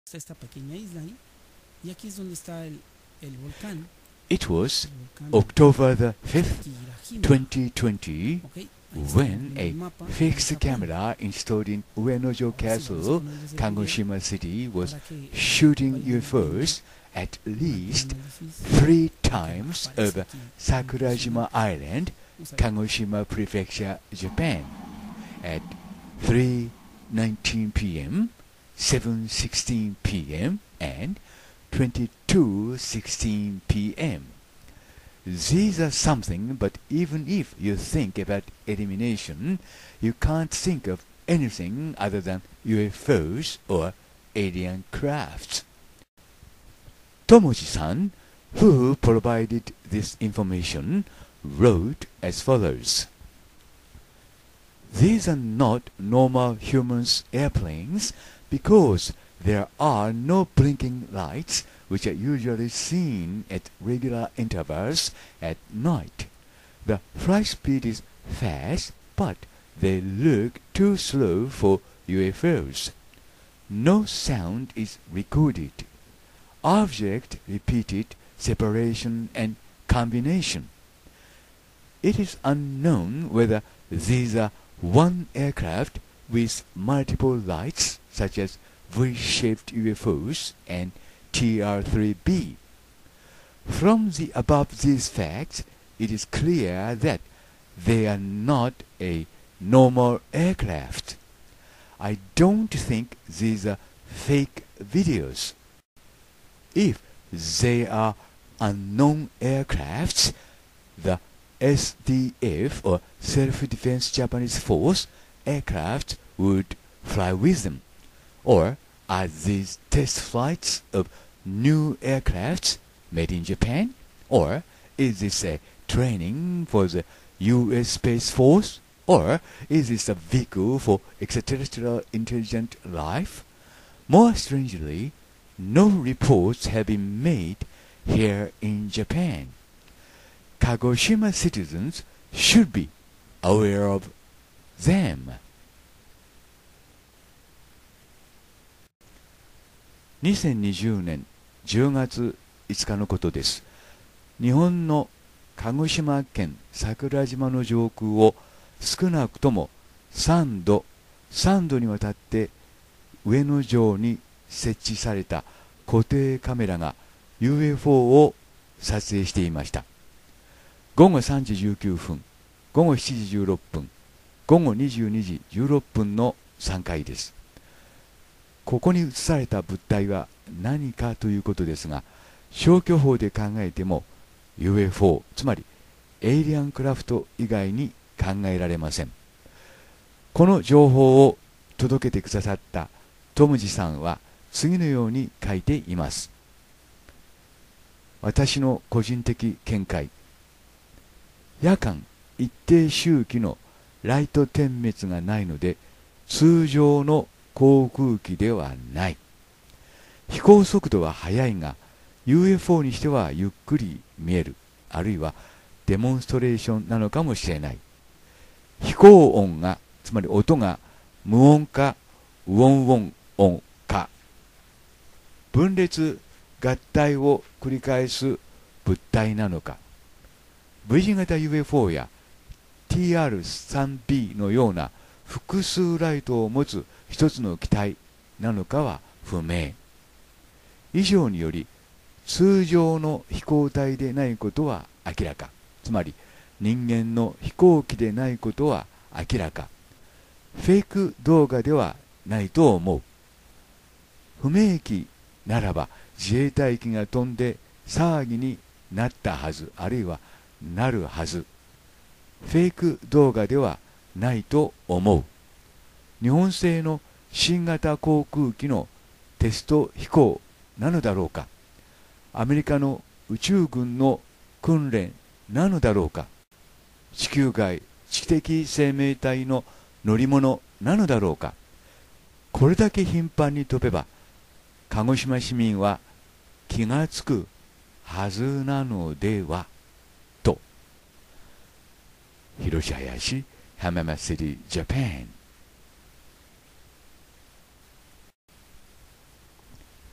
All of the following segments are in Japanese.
esta pequeña isla ahí, y aquí es donde está el volcán, It was el volcán October the 5th, Kirahima. 2020, Ok, ahí estamos when viendo a el mapa, fixed en Japón. camera installed in Uenojo Ahora sí, vamos a Castle, ponerles el video Kagoshima City, was para que shooting vayan viendo UFOs at un least análisis 3 que times aparece over aquí. Sakurajima Island, Vamos a ver. Kagoshima Prefecture, Japan, at 3:19 p.m., 7:16 p.m., and 22:16 p.m. These are something, but even if you think about elimination, you can't think of anything other than UFOs or alien crafts. Tomoji-san, who provided this information, wrote as follows. These are not normal humans' airplanes because there are no blinking lights which are usually seen at regular intervals at night. The flight speed is fast, but they look too slow for UFOs. No sound is recorded. Object repeated separation and combination. It is unknown whether these are one aircraft with multiple lights, such as V-shaped UFOs and TR-3B. From the above these facts, it is clear that they are not a normal aircraft. I don't think these are fake videos. If they are unknown aircrafts, the SDF or Self-Defense Japanese Force aircraft would fly with them. Or are these test flights of new aircrafts made in Japan? Or is this a training for the US Space Force? Or is this a vehicle for extraterrestrial intelligent life? More strangely, no reports have been made here in Japan. Kagoshima citizens should be aware of them. 2020年10月5日のことです。日本の鹿児島県桜島の上空を少なくとも3度にわたって上野城に設置された固定カメラが UFO を撮影していました。午後3時19分、午後7時16分、午後22時16分の3回です。ここに映された物体は何かということですが、消去法で考えても UFO、つまりエイリアンクラフト以外に考えられません。この情報を届けてくださったトムジさんは次のように書いています。私の個人的見解。夜間一定周期のライト点滅がないので通常の航空機ではない。飛行速度は速いが UFO にしてはゆっくり見える、あるいはデモンストレーションなのかもしれない。飛行音が、つまり音が無音かウォンウォン音か、分裂合体を繰り返す物体なのか、V 字型 UFO や TR-3B のような複数ライトを持つ一つの機体なのかは不明。以上により通常の飛行体でないことは明らか、つまり人間の飛行機でないことは明らか。フェイク動画ではないと思う。不明機ならば自衛隊機が飛んで騒ぎになったはず、あるいはなるはず。フェイク動画ではないと思う。日本製の新型航空機のテスト飛行なのだろうか。アメリカの宇宙軍の訓練なのだろうか。地球外知的生命体の乗り物なのだろうか。これだけ頻繁に飛べば鹿児島市民は気がつくはずなのではと。広島林、浜松シティ、ジャパン。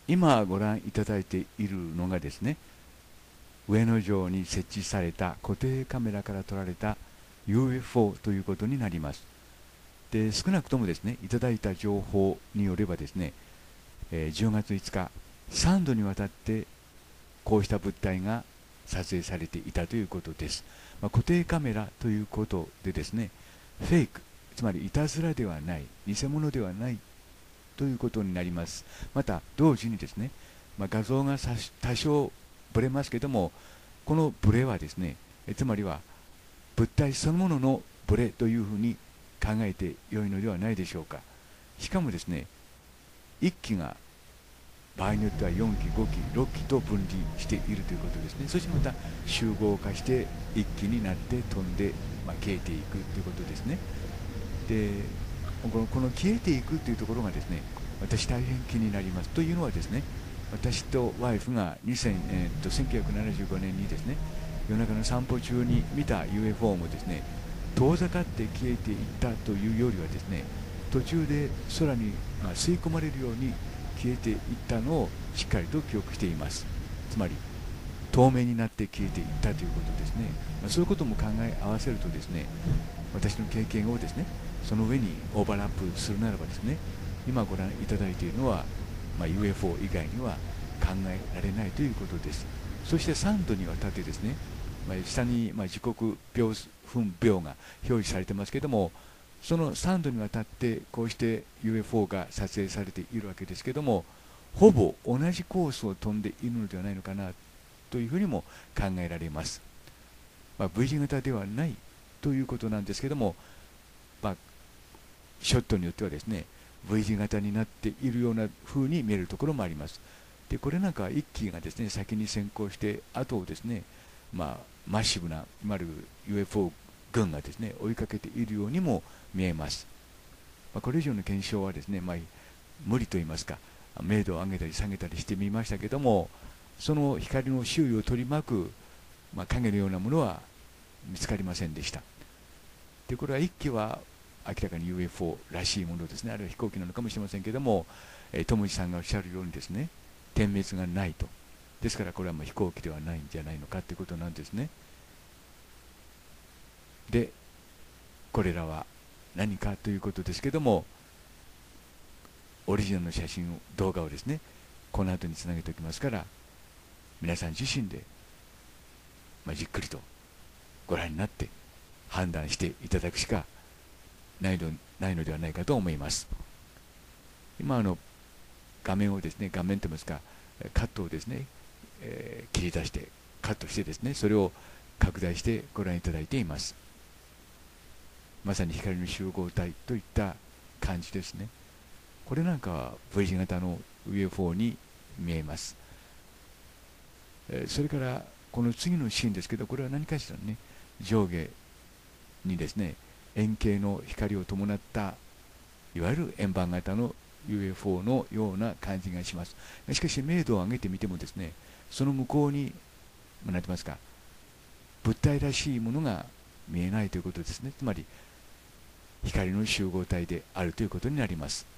今ご覧いただいているのがですね、上野城に設置された固定カメラから撮られた UFO ということになります。で、少なくともですね、いただいた情報によればですね、10月5日、3度にわたってこうした物体が撮影されていたということです。固定カメラということでですね、フェイク、つまりいたずらではない、偽物ではないということになります。また同時にですね、画像が多少ブレますけども、このブレはですね、つまりは物体そのもののブレというふうに考えてよいのではないでしょうか。しかもですね、1機が場合によっては4機、5機、6機と分離しているということですね。そしてまた集合化して1機になって飛んで、消えていくということですね。で、この消えていくというところがですね、私大変気になります。というのはですね、私とワイフが1975年にですね、夜中の散歩中に見た UFO もですね、遠ざかって消えていったというよりはですね、途中で空に吸い込まれるように消えていったのをしっかりと記憶しています。つまり透明になって消えていったということですね。そういうことも考え合わせるとですね、私の経験をですね、その上にオーバーラップするならばですね、今ご覧いただいているのは、UFO 以外には考えられないということです。そして3度にわたってですね、下に時刻秒分秒が表示されてますけども、その3度にわたってこうして UFO が撮影されているわけですけども、ほぼ同じコースを飛んでいるのではないのかなというふうにも考えられます。V 字型ではないということなんですけども、ショットによってはですね、V 字型になっているような風に見えるところもあります。で、これなんかは1機がですね、先に先行して後をですね、マッシブな、いわゆる UFO 軍がですね、追いかけているようにも見えます。これ以上の検証はですね、無理と言いますか、明度を上げたり下げたりしてみましたけども、その光の周囲を取り巻く、影のようなものは見つかりませんでした。で、これは1機は明らかに UFO らしいものですね、あるいは飛行機なのかもしれませんけども、友治さんがおっしゃるようにですね、点滅がないと。ですからこれは飛行機ではないんじゃないのかということなんですね。で、これらは何かということですけども、オリジナルの写真動画をですね、この後につなげておきますから、皆さん自身で、じっくりとご覧になって判断していただくしかないのではないかと思います。今画面をですね、画面といいますか、カットをですね、切り出してカットしてですね、それを拡大してご覧いただいています。まさに光の集合体といった感じですね。これなんかは V 字型の UFO に見えます。それからこの次のシーンですけど、これは何かしらね、上下にですね、円形の光を伴ったいわゆる円盤型の UFO のような感じがします。しかし明度を上げてみてもですね、その向こうに何て言いますか、物体らしいものが見えないということですね。つまり光の集合体であるということになります。